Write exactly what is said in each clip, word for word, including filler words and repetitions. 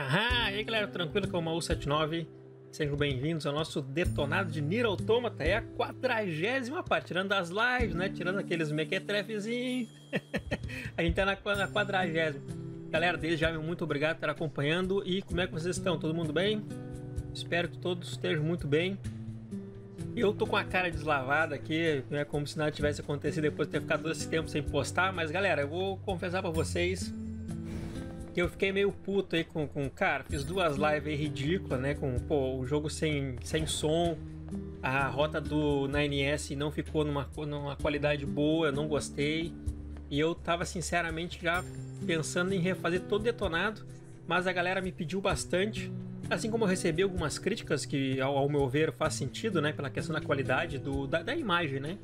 Ah, e aí galera, tranquilo com o Maú setenta e nove? Sejam bem-vindos ao nosso detonado de Nier Automata. É a quadragésima parte, tirando as lives, né? Tirando aqueles mequetrefezinhos. A gente tá na, na quadragésima. Galera, desde já, muito obrigado por estar acompanhando. E como é que vocês estão? Todo mundo bem? Espero que todos estejam muito bem. Eu tô com a cara deslavada aqui, né? Como se nada tivesse acontecido depois de ter ficado todo esse tempo sem postar. Mas galera, eu vou confessar pra vocês que eu fiquei meio puto aí com, com... Cara, fiz duas lives aí ridículas, né? Com, pô, o jogo sem, sem som. A rota do nine S não ficou numa, numa qualidade boa, eu não gostei. E eu tava, sinceramente, já pensando em refazer todo detonado. Mas a galera me pediu bastante. Assim como eu recebi algumas críticas que, ao, ao meu ver, faz sentido, né? Pela questão da qualidade do, da, da imagem, né?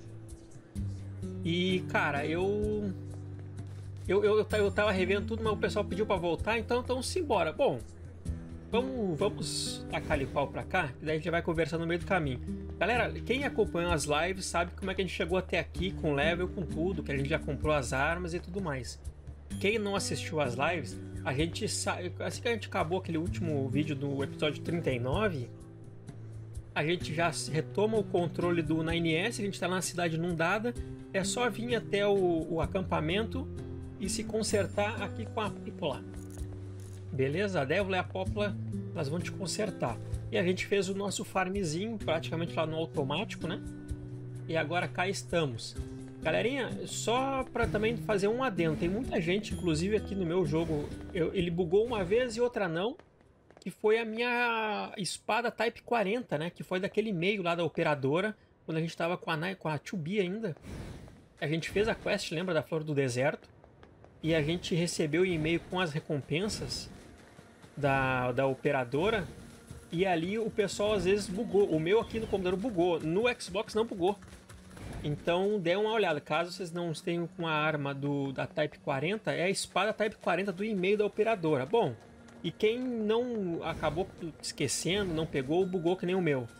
E, cara, eu... Eu, eu, eu tava revendo tudo, mas o pessoal pediu pra voltar, então, então simbora. Bom, vamos, vamos tacar ali pau pra cá, que daí a gente vai conversar no meio do caminho. Galera, quem acompanhou as lives sabe como é que a gente chegou até aqui, com level, com tudo, que a gente já comprou as armas e tudo mais. Quem não assistiu as lives, a gente sabe, assim que a gente acabou aquele último vídeo do episódio trinta e nove, a gente já retoma o controle do nine S, a gente tá na cidade inundada, é só vir até o, o acampamento e se consertar aqui com a Pípola. Beleza? A Dévola e a Popla, elas vão te consertar. E a gente fez o nosso farmzinho praticamente lá no automático, né? E agora cá estamos. Galerinha, só para também fazer um adendo, tem muita gente, inclusive aqui no meu jogo, eu, ele bugou uma vez e outra não, que foi a minha espada Type quarenta, né? Que foi daquele e-mail lá da operadora, quando a gente tava com a, com a to be ainda. A gente fez a quest, lembra, da Flor do Deserto? E a gente recebeu o e-mail com as recompensas da, da operadora. E ali o pessoal às vezes bugou. O meu aqui no computador bugou. No Xbox não bugou. Então dê uma olhada. Caso vocês não estejam com a arma do, da Type quarenta, é a espada Type quarenta do e-mail da operadora. Bom, e quem não acabou esquecendo, não pegou, bugou que nem o meu.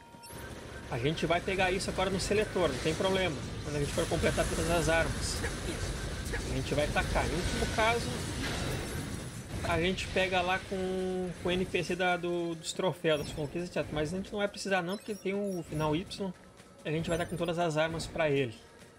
A gente vai pegar isso agora no seletor, não tem problema. Quando a gente for completar todas as armas, a gente vai tacar. Em último caso, a gente pega lá com, com o N P C da, do, dos troféus, das conquistas, etcétera. Mas a gente não vai precisar não, porque tem o final Y. A gente vai estar com todas as armas para ele.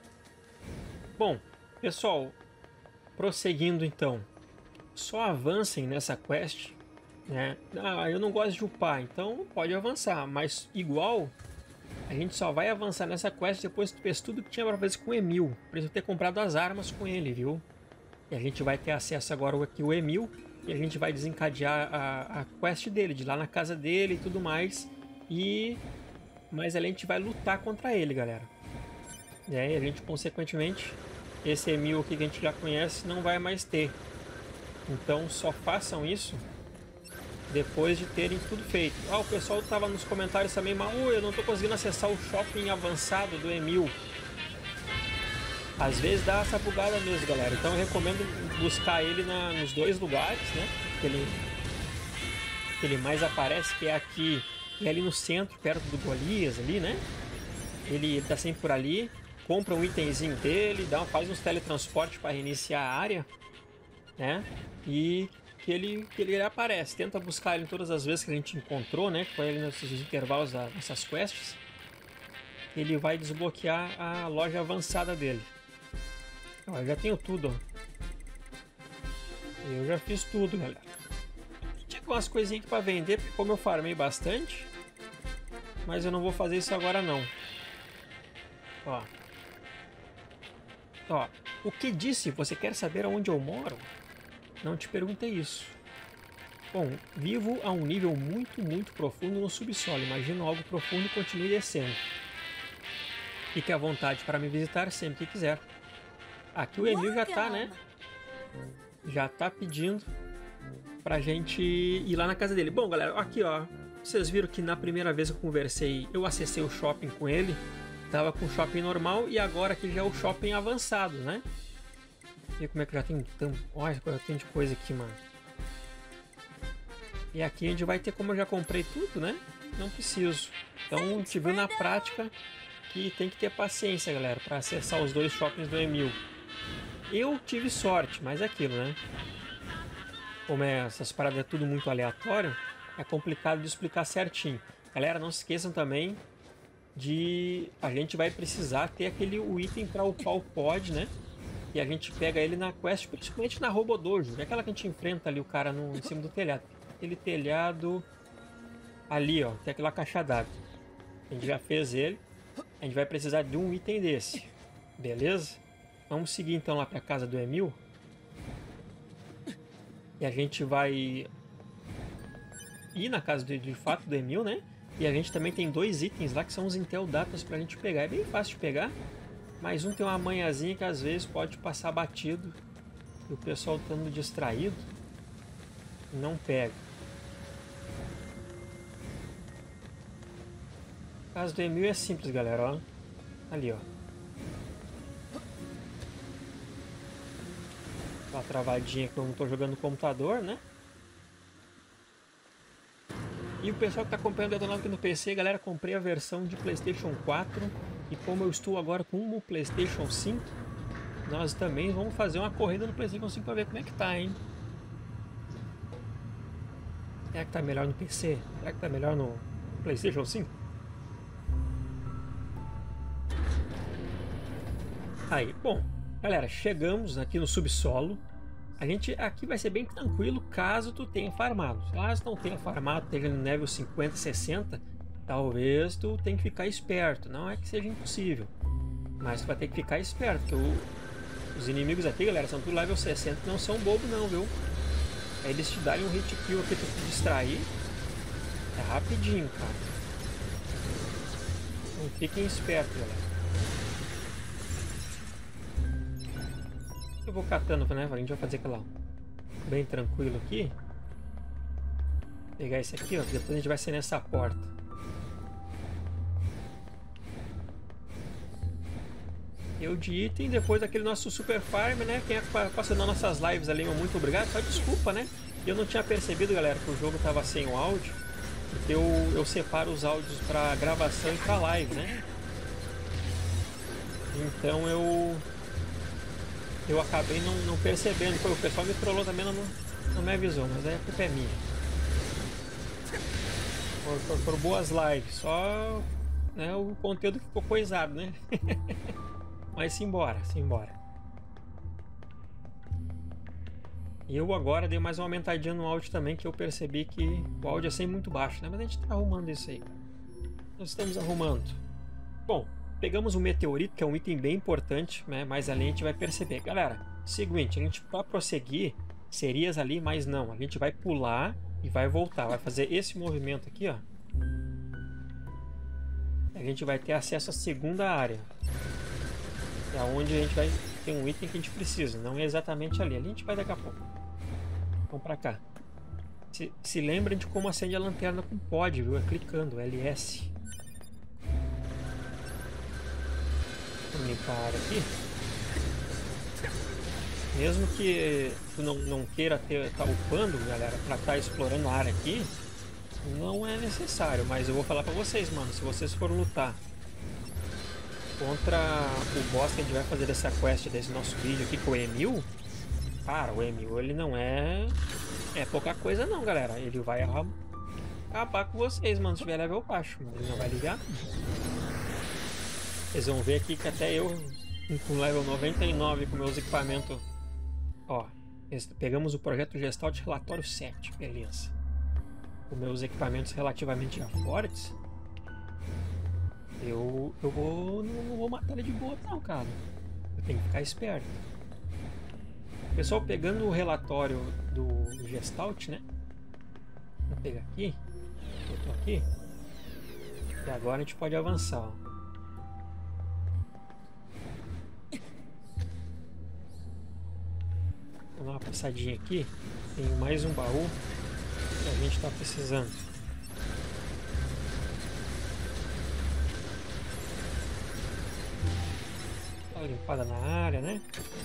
Bom, pessoal, prosseguindo então. Só avancem nessa quest, né? Ah, eu não gosto de upar, então pode avançar. Mas igual, a gente só vai avançar nessa quest depois que tu fez tudo que tinha para fazer com o Emil. Precisa ter comprado as armas com ele, viu? E a gente vai ter acesso agora aqui ao Emil. E a gente vai desencadear a, a quest dele, de ir lá na casa dele e tudo mais. E... Mas ali a gente vai lutar contra ele, galera. E aí a gente, consequentemente, esse Emil aqui que a gente já conhece, não vai mais ter. Então só façam isso depois de terem tudo feito. Ah, o pessoal estava nos comentários também, mas uh, eu não estou conseguindo acessar o shopping avançado do Emil. Às vezes dá essa bugada mesmo, galera. Então eu recomendo buscar ele na, nos dois lugares, né? Que ele, que ele mais aparece, que é aqui e ali no centro, perto do Golias ali, né? Ele, ele tá sempre por ali. Compra um itemzinho dele, dá, faz uns teletransportes para reiniciar a área, né? E que ele, que ele aparece. Tenta buscar ele todas as vezes que a gente encontrou, né? Que foi ali nesses intervalos da, dessas quests. Ele vai desbloquear a loja avançada dele. Ó, eu já tenho tudo, ó. Eu já fiz tudo, galera. Tinha umas coisinhas aqui pra vender, porque como eu farmei bastante. Mas eu não vou fazer isso agora não. Ó. Ó. O que disse? Você quer saber aonde eu moro? Não te perguntei isso. Bom, vivo a um nível muito, muito profundo no subsolo. Imagino algo profundo e continue descendo. Fique à vontade para me visitar sempre que quiser. Aqui o Emil já tá, né? Já tá pedindo pra gente ir lá na casa dele. Bom, galera, aqui, ó. Vocês viram que na primeira vez que eu conversei, eu acessei o shopping com ele. Tava com o shopping normal e agora aqui já é o shopping avançado, né? E como é que já tem tão... Olha, eu tenho de coisa aqui, mano. E aqui a gente vai ter, como eu já comprei tudo, né? Não preciso. Então, te viu na prática que tem que ter paciência, galera, para acessar os dois shoppings do Emil. Eu tive sorte, mas é aquilo, né? como é, essas paradas é tudo muito aleatório, é complicado de explicar certinho. Galera, não se esqueçam também de... A gente vai precisar ter aquele o item para upar o pod, né? E a gente pega ele na quest, principalmente na Robodojo. É aquela que a gente enfrenta ali o cara no, em cima do telhado. Aquele telhado ali, ó. Tem aquela caixa d'água. A gente já fez ele. A gente vai precisar de um item desse. Beleza? Vamos seguir então lá para casa do Emil. E a gente vai ir na casa de, de fato do Emil, né? E a gente também tem dois itens lá que são os Intel Datas pra gente pegar. É bem fácil de pegar. Mas um tem uma manhãzinha que às vezes pode passar batido. E o pessoal estando distraído não pega. O caso do Emil é simples, galera. Ó. Ali, ó. Tá travadinha que eu não tô jogando no computador, né? E o pessoal que tá acompanhando o Detonado aqui no P C, galera, comprei a versão de PlayStation quatro. E como eu estou agora com o PlayStation cinco, nós também vamos fazer uma corrida no PlayStation cinco para ver como é que tá, hein? Será que tá melhor no P C? Será que tá melhor no PlayStation cinco? Aí, bom, galera, chegamos aqui no subsolo. A gente aqui vai ser bem tranquilo caso tu tenha farmado. Caso não tenha farmado, esteja no nível cinquenta, sessenta, talvez tu tenha que ficar esperto. Não é que seja impossível, mas tu vai ter que ficar esperto, porque o, os inimigos aqui, galera, são tudo level sessenta, não são bobo não, viu? Aí eles te darem um hit kill aqui pra te distrair. É rapidinho, cara. Então fiquem espertos, galera. Eu vou catando, né? A gente vai fazer aquela bem tranquilo aqui. Pegar esse aqui, ó. Depois a gente vai ser nessa porta. Eu de item, depois daquele nosso super farm, né? Quem é passando nossas lives ali, muito obrigado. Só desculpa, né? Eu não tinha percebido, galera, que o jogo tava sem o áudio. Eu, eu separo os áudios para gravação e para live, né? Então eu eu acabei não, não percebendo. Foi, o pessoal me trollou também, não, não me avisou, mas aí a culpa é minha. Por, por, por boas lives, só, né, o conteúdo ficou coisado, né? Mas simbora, simbora. E eu agora dei mais uma aumentadinha no áudio também, que eu percebi que o áudio é sempre muito baixo, né? Mas a gente tá arrumando isso aí. Nós estamos arrumando. Bom, pegamos o meteorito, que é um item bem importante, né? Mais ali a gente vai perceber. Galera, seguinte, a gente para prosseguir, serias ali, mas não. A gente vai pular e vai voltar. Vai fazer esse movimento aqui, ó. A gente vai ter acesso à segunda área. É onde a gente vai ter um item que a gente precisa. Não é exatamente ali. Ali a gente vai daqui a pouco. Vamos pra cá. Se, se lembrem de como acende a lanterna com pod, viu? É clicando, L S. Vou limpar a área aqui. Mesmo que tu não, não queira ter, tá upando, galera, pra estar tá explorando a área aqui, não é necessário. Mas eu vou falar pra vocês, mano, se vocês forem lutar contra o boss que a gente vai fazer dessa quest, desse nosso vídeo aqui, com o Emil, cara, o Emil, ele não é é pouca coisa não, galera. Ele vai acabar com vocês, mano, se tiver level baixo, mano. Ele não vai ligar. Vocês vão ver aqui que até eu, com level noventa e nove, com meus equipamentos, ó, pegamos o projeto Gestalt Relatório sete, beleza. Com meus equipamentos relativamente fortes, eu, eu vou, não, não vou matar ele de boa não, cara. Eu tenho que ficar esperto. Pessoal, pegando o relatório do Gestalt, né? Vou pegar aqui, botou aqui, e agora a gente pode avançar, ó. Vou dar uma passadinha aqui. Tem mais um baú que a gente está precisando. Dá uma limpada na área, né?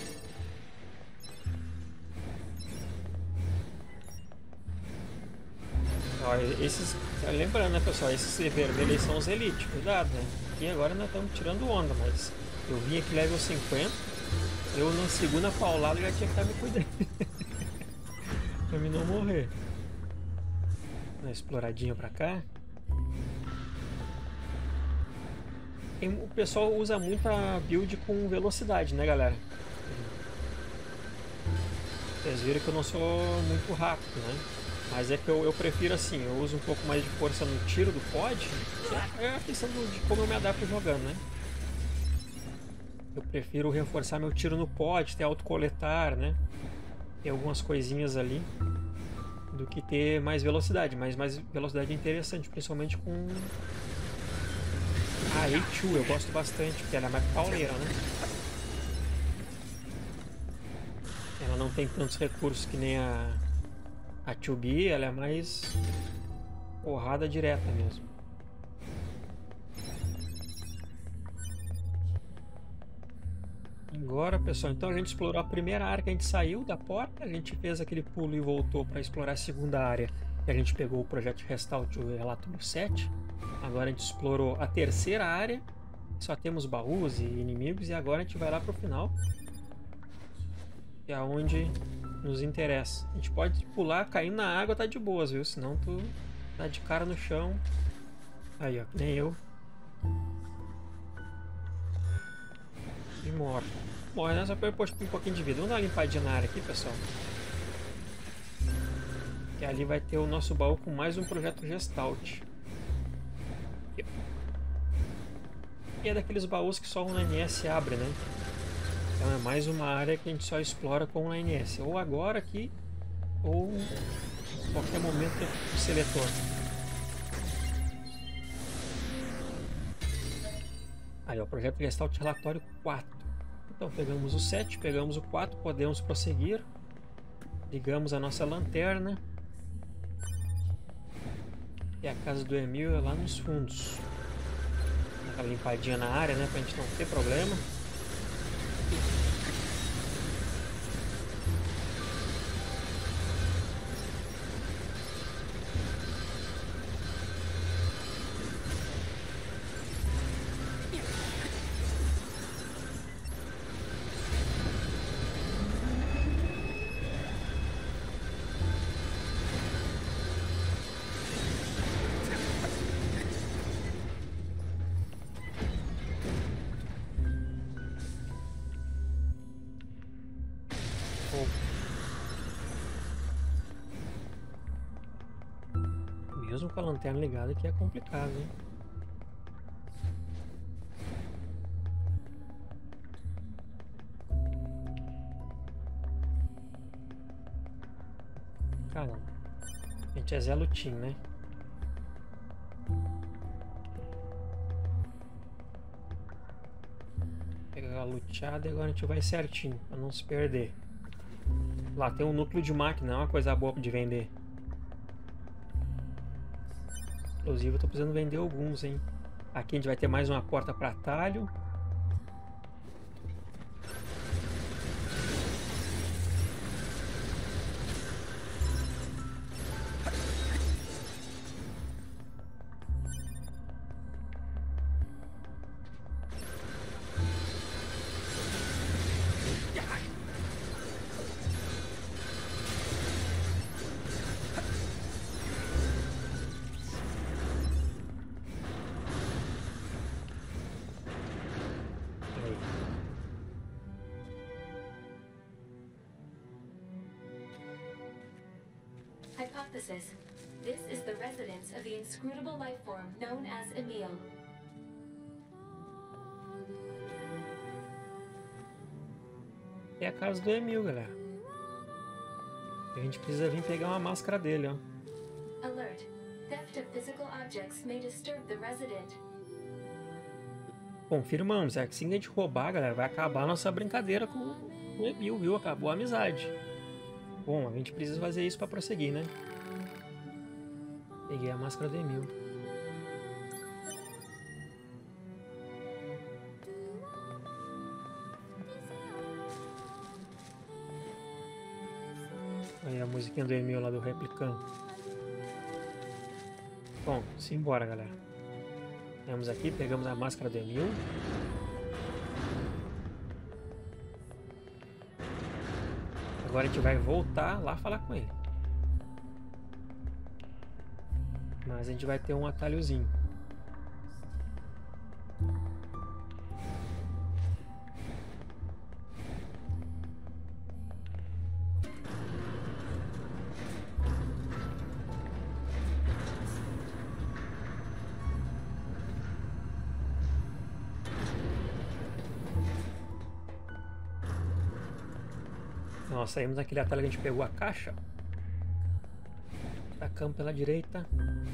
Ó, esses, lembrando, né, pessoal? Esses vermelhos são os Elite. Cuidado, né? Aqui agora nós estamos tirando onda, mas eu vim aqui level cinquenta. Eu na segunda paulada já tinha que estar me cuidando. pra mim não morrer. Uma exploradinha pra cá. Tem, o pessoal usa muito a build com velocidade, né, galera? Vocês viram que eu não sou muito rápido, né? Mas é que eu, eu prefiro assim, eu uso um pouco mais de força no tiro do pod. É a questão de como eu me adapto jogando, né? Eu prefiro reforçar meu tiro no pod, ter autocoletar, né? Ter algumas coisinhas ali, do que ter mais velocidade. Mas mais velocidade é interessante, principalmente com a A dois. Eu gosto bastante, porque ela é mais pauleira, né? Ela não tem tantos recursos que nem a, a dois B, ela é mais porrada direta mesmo. Agora, pessoal, então a gente explorou a primeira área que a gente saiu da porta, a gente fez aquele pulo e voltou para explorar a segunda área, e a gente pegou o projeto de Restart, o relatório sete. Agora a gente explorou a terceira área, só temos baús e inimigos, e agora a gente vai lá para o final, que é onde nos interessa. A gente pode pular, caindo na água, tá de boas, viu? Senão tu tá de cara no chão. Aí, ó, que nem eu. E morre. Morre, né? Só pra eu pôr um pouquinho de vida. Vamos dar uma limpadinha na área aqui, pessoal. Que ali vai ter o nosso baú com mais um projeto Gestalt. E é daqueles baús que só o N S abre, né? Então é mais uma área que a gente só explora com o N S. Ou agora aqui, ou em qualquer momento do seletor. Aí, ó, o projeto Gestalt relatório quatro. Então pegamos o sete, pegamos o quatro, podemos prosseguir. Ligamos a nossa lanterna. E a casa do Emil é lá nos fundos. Dá aquela limpadinha na área, né, pra gente não ter problema. Mesmo com a lanterna ligada, que é complicado, hein? Caramba. A gente é Zé Lutim, né? Pegar a luteada e agora a gente vai certinho, pra não se perder. Lá tem um núcleo de máquina, é uma coisa boa de vender. Inclusive eu tô precisando vender alguns, hein? Aqui a gente vai ter mais uma porta para atalho. Hypothesis. This is the residence of the inscrutable life form known as Emil. É a casa do Emil, galera. A gente precisa vir pegar uma máscara dele, ó. Alert. Theft of physical objects may disturb the resident. Confirmamos, é que se a gente roubar, galera, vai acabar a nossa brincadeira com o Emil, viu? Acabou a amizade. Bom, a gente precisa fazer isso para prosseguir, né? Peguei a máscara do Emil. Aí a musiquinha do Emil lá do replicando. Bom, simbora, galera. Vamos aqui, pegamos a máscara do Emil. Agora a gente vai voltar lá falar com ele. Mas a gente vai ter um atalhozinho. Nós saímos daquele atalho que a gente pegou a caixa. Tacamos pela direita.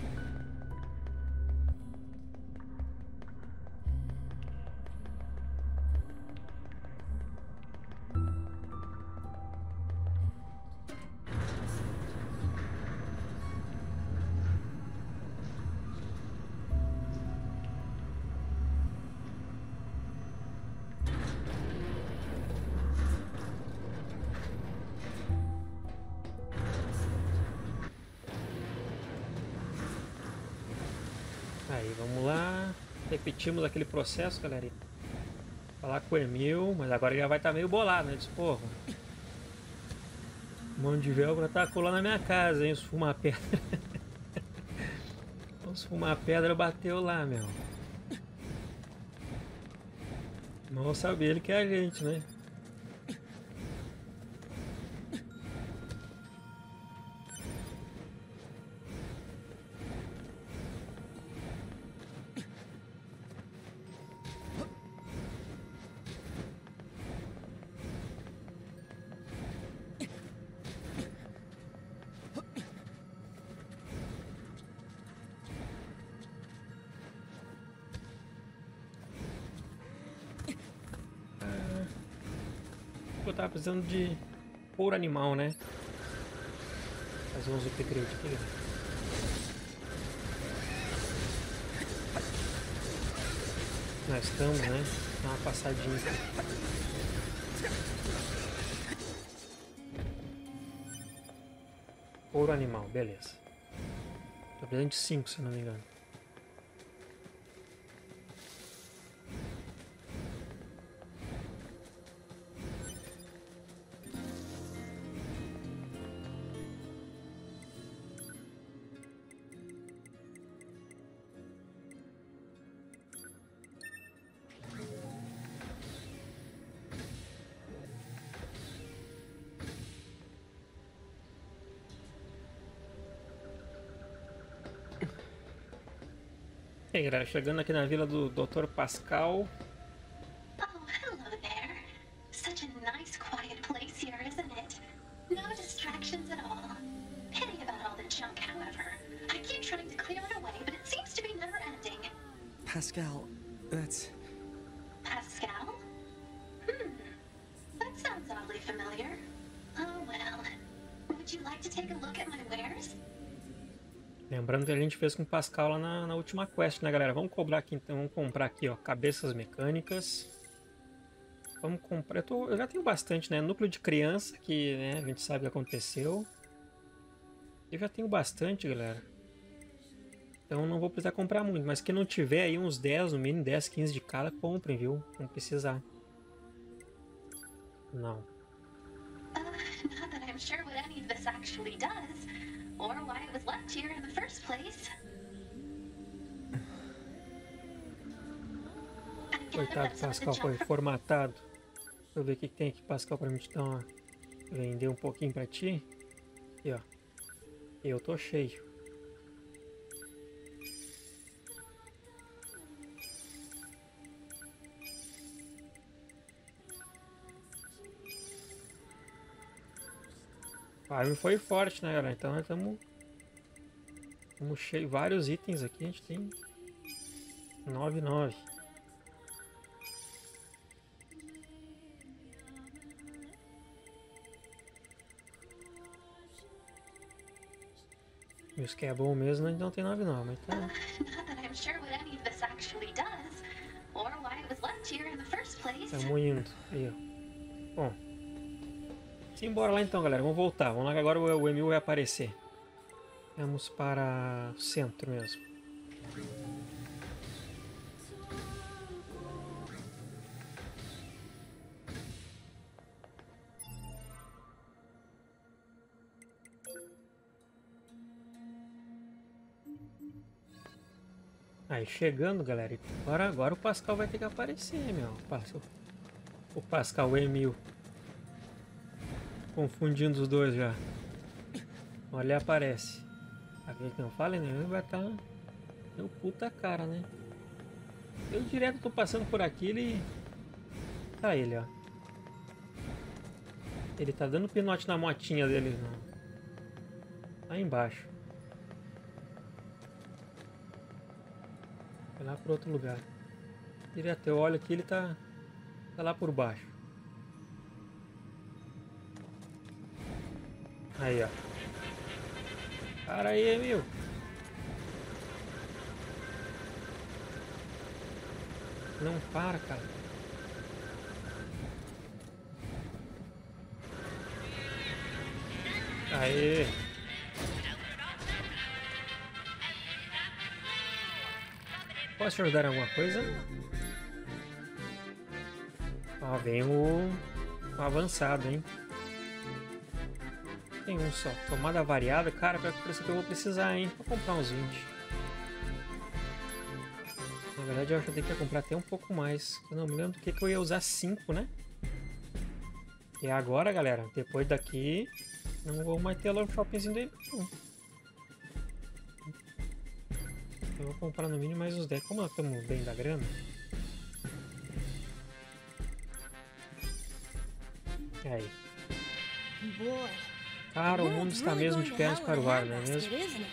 Aí, vamos lá. Repetimos aquele processo, galera. Falar com o Emil, mas agora ele já vai estar meio bolado, né? Diz, porra. Um monte de velcro tá colando na minha casa, hein? Os fumar pedra. Os fumar pedra bateu lá, meu. Mal sabe ele que é a gente, né? Eu tava precisando de couro animal, né? Fazer uns upgrade aqui. Nós estamos, né? Dá uma passadinha aqui. Couro animal, beleza. Tô precisando de cinco, se não me engano. E aí, galera, chegando aqui na vila do doutor Pascal. Oh, hello there. Such a nice, quiet place here, isn't it? No distractions at all. Pity about all the junk, however. I keep trying to clear it away, but it seems to be never ending. Pascal, that's... Pascal? Hmm. That sounds oddly familiar. Oh, well. Would you like to take a look at my wares? Lembrando que a gente fez com o Pascal lá na, na última quest, né, galera? Vamos cobrar aqui, então. Vamos comprar aqui, ó, cabeças mecânicas. Vamos comprar... Eu, tô, eu já tenho bastante, né? Núcleo de criança, que né, a gente sabe o que aconteceu. Eu já tenho bastante, galera. Então não vou precisar comprar muito. Mas quem não tiver aí uns dez, no mínimo dez, quinze de cada, comprem, viu? Não precisar. Não. Uh, not that I'm sure what any of this actually does, or why it was left here in the first place. Coitado, Pascal foi formatado. Deixa eu ver o que que tem aqui, Pascal, pra mim te dar uma... Vender um pouquinho pra ti. Aqui, ó. Eu tô cheio. O farm foi forte, né, galera? Então nós estamos... Estamos cheios. Vários itens aqui. A gente tem... nove, nove. Isso que é bom mesmo, a gente não tem nove, não. Mas tá... Estamos indo. Aí, ó. Bom. Simbora lá então, galera. Vamos voltar. Vamos lá que agora o Emil vai aparecer. Vamos para o centro mesmo. Aí chegando, galera. Agora, agora o Pascal vai ter que aparecer, meu. O Pascal e Emil. Confundindo os dois já. Olha, ele aparece. Aquele que não fala, né? Ele vai estar... Tá... Meu puta cara, né? Eu direto tô passando por aqui, ele... Tá ele, ó. Ele tá dando pinote na motinha dele, não. Lá embaixo. Vai lá pro outro lugar. Direto, eu olho aqui, ele tá... Tá lá por baixo. Aí, ó. Para aí, Emil. Não para, cara. Aê. Posso te ajudar em alguma coisa? Ó, vem o... o avançado, hein? Tem um só. Tomada variada. Cara, parece que eu vou precisar, hein? Vou comprar uns vinte. Na verdade, eu acho que eu tenho que comprar até um pouco mais. Eu não me lembro do que, que eu ia usar cinco, né? E agora, galera, depois daqui, não vou mais ter lá o shoppingzinho dele. Não. Eu vou comprar no mínimo mais uns dez. Como nós estamos bem da grana. Aí. Cara, o mundo está mesmo de pernas para o ar, não é mesmo?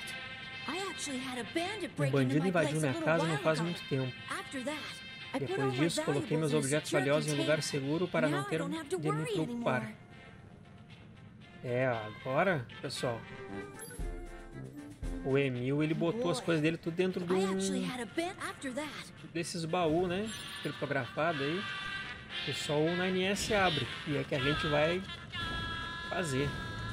Um bandido invadiu minha casa não faz muito tempo. Depois disso, coloquei meus objetos valiosos em um lugar seguro para não ter de me preocupar. É, agora, pessoal, o Emil, ele botou as coisas dele tudo dentro de um desses baús, né? Criptografado aí. Que só o nine S abre. E é que a gente vai fazer.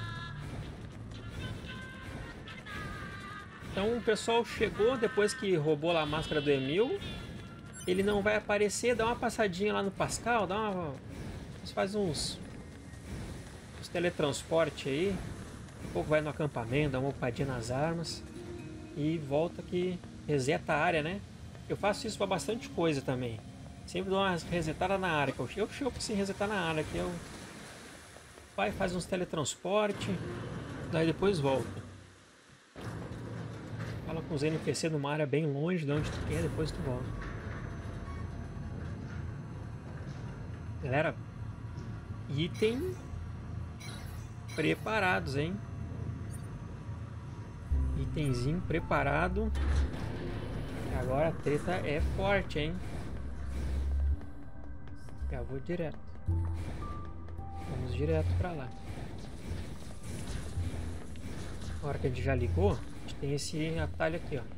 Então o pessoal chegou depois que roubou lá a máscara do Emil. Ele não vai aparecer, dá uma passadinha lá no Pascal, dá uma... faz uns... uns teletransporte aí. Um pouco vai no acampamento, dá uma upadinha nas armas. E volta que reseta a área, né? Eu faço isso para bastante coisa também. Sempre dou uma resetada na área. Eu chego, chego sem resetar na área. Que eu... vai, faz uns teletransporte. Daí depois volta. Fala com os N P C numa área bem longe de onde tu quer, depois tu volta. Galera, item preparados, hein? Itemzinho preparado. Agora a treta é forte, hein? Já vou direto. Vamos direto pra lá. Agora que a gente já ligou, a gente tem esse atalho aqui, ó.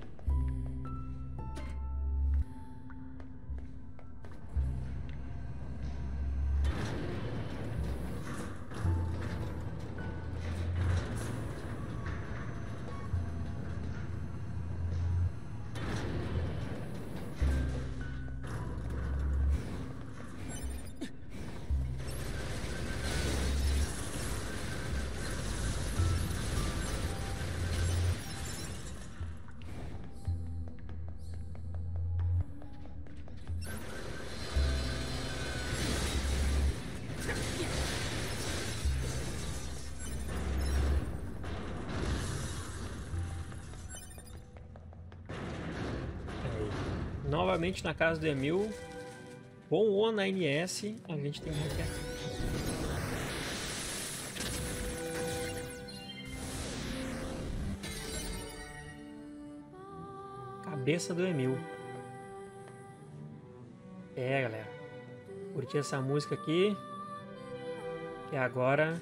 Novamente na casa do Emil, com o nine S, a gente tem que hackear. Cabeça do Emil. É, galera, curti essa música aqui, que agora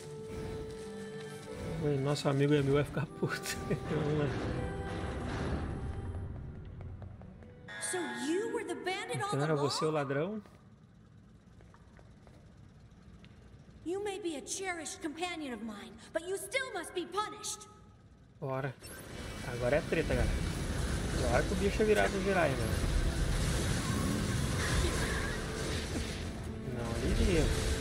o nosso amigo Emil vai ficar puto. Vamos lá. Então era você o ladrão? You may be a cherished companion of mine, but you still must be punished. Bora. Agora é treta, galera. Agora que o bicho é virado no Jirai, né? Não alivia.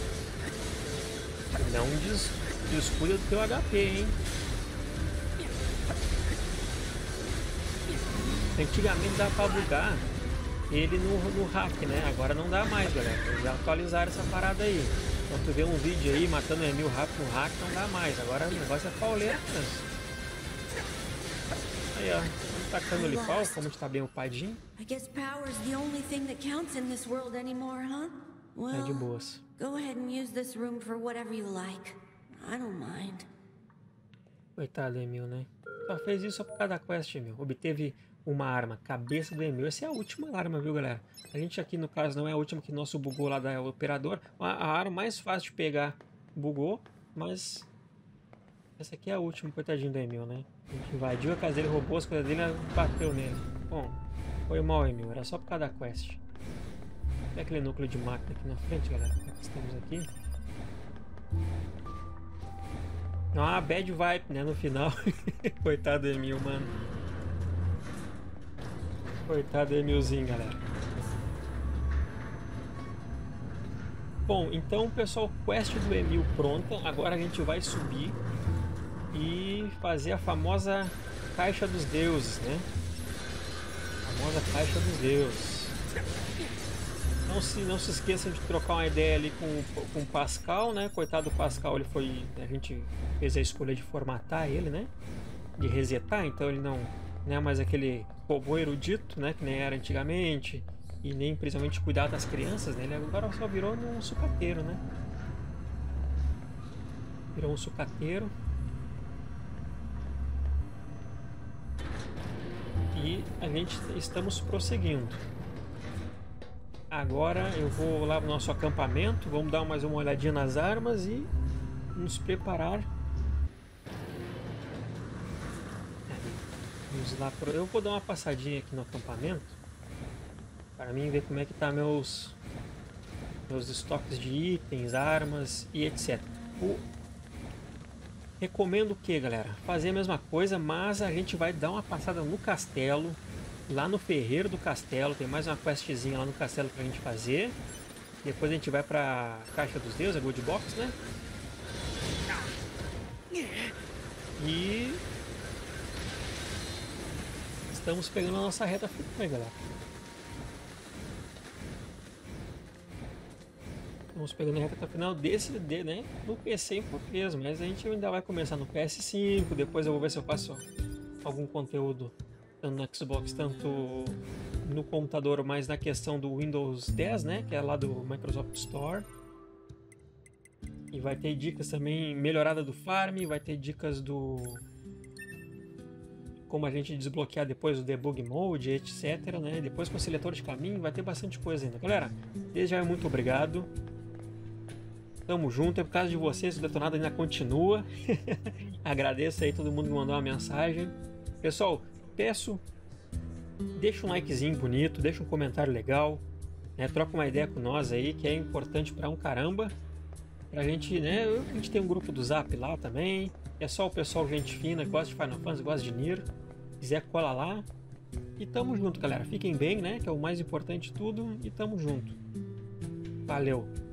Não des descuida do teu H P, hein? Antigamente dava pra bugar ele no, no hack, né? Agora não dá mais, galera. Eles já atualizaram essa parada aí. Então tu vê um vídeo aí matando o Emil rápido no hack, não dá mais. Agora o negócio é pauleira mesmo. Aí, ó. Estamos tacando-lhe pau, como está bem upadinho. I guess power's the only thing that counts in this world anymore, huh? É de Well, boas. go ahead and use this room for whatever you like. I don't mind. Coitado do Emil, né? Só fez isso só por causa da quest, Emil. Obteve uma arma, cabeça do Emil. Essa é a última arma, viu, galera? A gente aqui, no caso, não é a última que nosso bugou lá da operadora. A, a arma mais fácil de pegar bugou, mas essa aqui é a última, coitadinho do Emil, né? A gente invadiu a casa dele, roubou as coisas dele e bateu nele. Bom, foi mal, Emil. Era só por causa da quest. Olha aquele núcleo de máquina aqui na frente, galera. Estamos aqui. Ah, bad vibe, né? No final. Coitado do Emil, mano. Coitado do Emilzinho, galera. Bom, então, pessoal, quest do Emil pronta. Agora a gente vai subir e fazer a famosa Caixa dos Deuses, né? A famosa Caixa dos Deuses. Não se, não se esqueçam de trocar uma ideia ali com, com o Pascal, né? Coitado do Pascal, ele foi... A gente fez a escolha de formatar ele, né? De resetar, então ele não, não é mais aquele robô erudito, né? Que nem era antigamente. E nem principalmente cuidar das crianças, né? Ele agora só virou um sucateiro, né? Virou um sucateiro. E a gente estamos prosseguindo. Agora eu vou lá no nosso acampamento, vamos dar mais uma olhadinha nas armas e nos preparar. Vamos lá pro... Eu vou dar uma passadinha aqui no acampamento para mim ver como é que tá meus meus estoques de itens, armas e etcétera. O... Recomendo o que, galera? Fazer a mesma coisa, mas a gente vai dar uma passada no castelo. Lá no Ferreiro do Castelo, tem mais uma questzinha lá no castelo pra gente fazer. Depois a gente vai pra Caixa dos Deuses, a Gold Box, né? E... estamos pegando a nossa reta final aí, galera. Estamos pegando a reta final desse, de, né? No P C em português, mas a gente ainda vai começar no P S cinco. Depois eu vou ver se eu faço algum conteúdo tanto no Xbox, tanto no computador, mas na questão do Windows dez, né, que é lá do Microsoft Store. E vai ter dicas também, melhorada do farm, vai ter dicas do como a gente desbloquear depois o debug mode, etcétera, né? Depois com o seletor de caminho, vai ter bastante coisa ainda. Galera, desde já muito obrigado. Tamo junto, é por causa de vocês, o Detonado ainda continua. Agradeço aí todo mundo que mandou uma mensagem. Pessoal, peço, deixa um likezinho bonito, deixa um comentário legal, né? Troca uma ideia com nós aí, que é importante pra um caramba. Pra gente, né? A gente tem um grupo do Zap lá também. É só o pessoal gente fina, que gosta de Final Fantasy, gosta de Nier. Quiser, cola lá. E tamo junto, galera. Fiquem bem, né? Que é o mais importante de tudo. E tamo junto. Valeu!